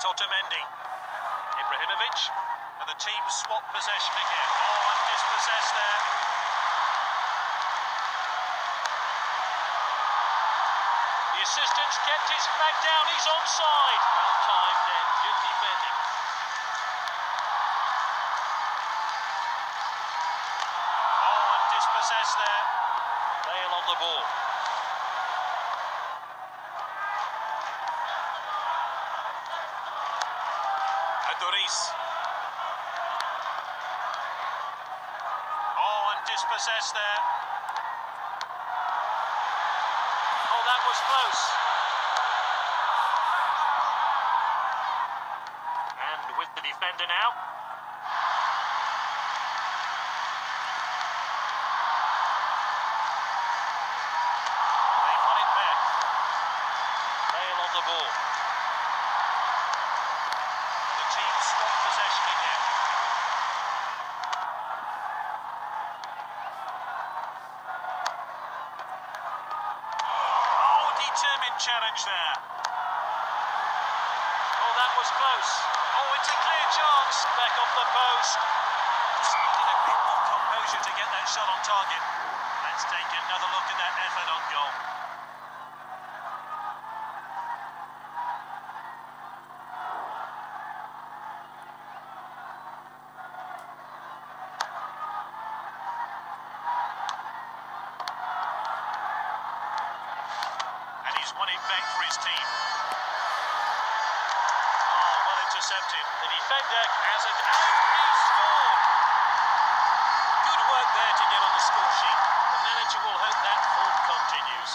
It's Otamendi. Ibrahimovic. And the team swap possession again. Oh, and dispossessed there. The assistant's kept his flag down. He's onside. Well timed and good defending. Oh, and dispossessed there. Bale on the ball. Aduriz. Oh, and dispossessed there. Oh, that was close. And with the defender now. They won it back. Bale on the ball. The team swap possession again. Oh, determined challenge there. Oh, that was close. Oh, it's a clear chance. Back off the post. Just needed a bit more composure to get that shot on target. Let's take another look at that effort on goal. And he's won it back for his team. Oh, well intercepted. The defender has it out. He's scored. Good work there to get on the score sheet. The manager will hope that form continues.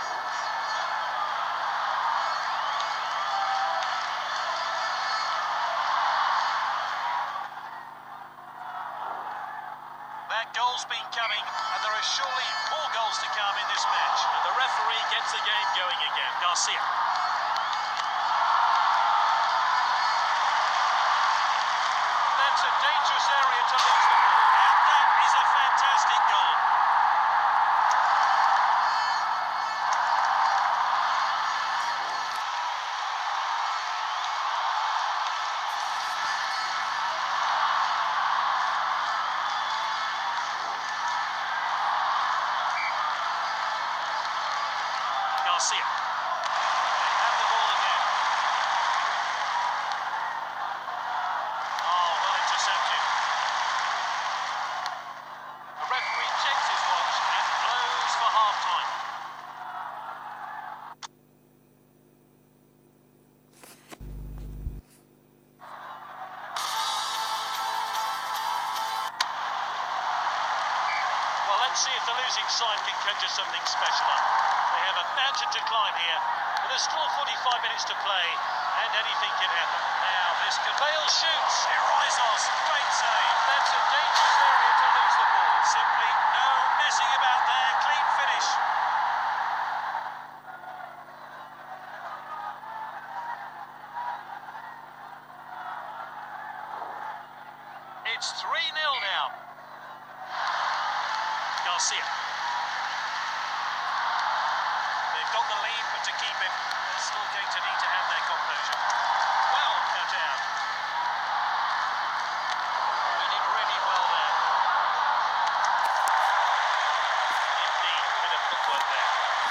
That goal's been coming, and there are surely more goals to come in this match. And the referee gets the game going again. Garcia. That's a dangerous area to lose the ball. And that is a fantastic goal. Garcia. They have the ball again. Oh, well intercepted. The referee checks his watch and blows for half-time. Well, let's see if the losing side can conjure something special up. They have a mountain to climb here, but there's still 45 minutes to play, and anything can happen. Now, this Bale shoots. Erizos, great save. That's a dangerous area to lose the ball. Simply no messing about there. Clean finish. It's 3-0 now. Garcia. They've got the lead, but to keep it, they're still going to need to have their composure. Well cut out. Reading really well there. Indeed, a bit of footwork there.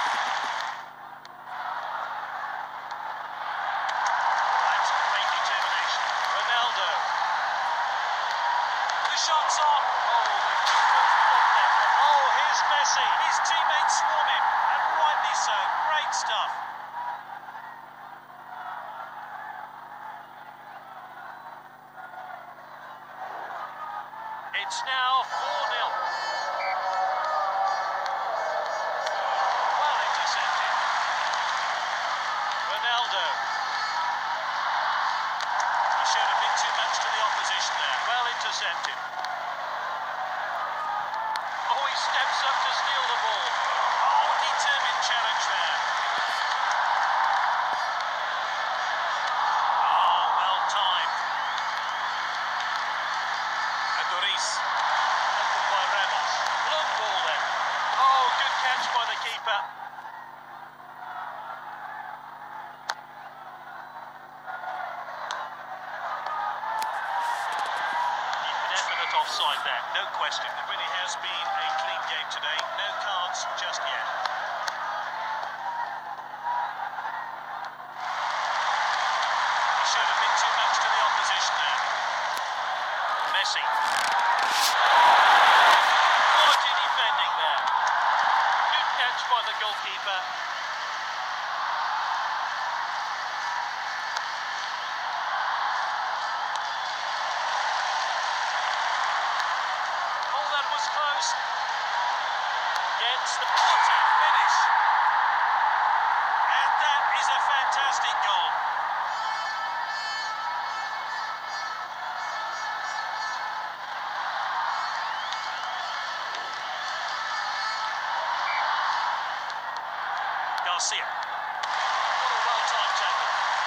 That's great determination. Ronaldo. The shot's on. Oh, the keeper's blocked that one. Oh, here's Messi. His teammates swarm him, and rightly so. Great stuff. It's now 4-0. Well intercepted. Ronaldo. He showed a bit too much to the opposition there. Well intercepted. Oh, he steps up to steal the ball. Oh, determined challenge there. Oh, well timed. Aduriz. Tackled by Ramos. Long ball then. Oh, good catch by the keeper. offside there, no question. It really has been a clean game today. No cards just yet. He showed a bit too much to the opposition there. Messi. Quality defending there. Good catch by the goalkeeper. Oh, that was close. Gets the party finish. And that is a fantastic goal. Garcia. What a well-timed tackle.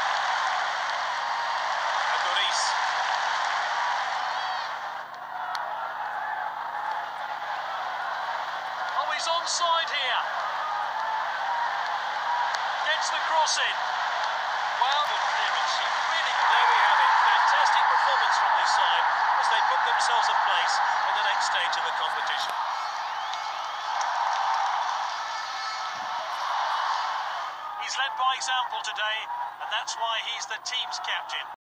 Aduriz. Oh, he's onside here. Gets the cross in. Well, good clearance. Really, there we have it. Fantastic performance from this side as they put themselves in place in the next stage of the competition. He's led by example today, and that's why he's the team's captain.